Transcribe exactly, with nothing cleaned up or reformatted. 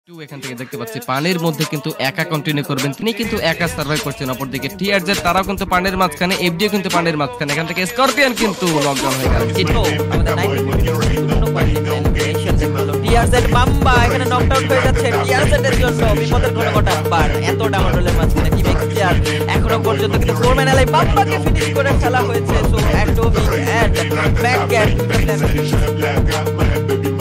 এখান থেকে দেখতে পাচ্ছি পানির মধ্যে কিন্তু একা কন্টিনিউ করবেন, তিনি কিন্তু একা সার্ভাইভ করছেন। অপরদিকে টিআরজেড তারাও কিন্তু পানির মাঝখানে, এফডিও কিন্তু পানির মাঝখানে। এখান থেকে স্করপিয়ন কিন্তু নকডাউন হয়ে গেল। টিআরজেড মাম্বা এখানে নকডাউন হয়ে যাচ্ছে। টিআরজেড এর জন্য বিপদের ঘন ঘটা বার এত ডামাডোলের মাঝখানে টিম এক্সটিআর এখনো পর্যন্ত কিন্তু ফোর ম্যান এলাই মাম্বাকে ফিনিশ করে ফেলা হয়েছে। So atomic and back গ্যাট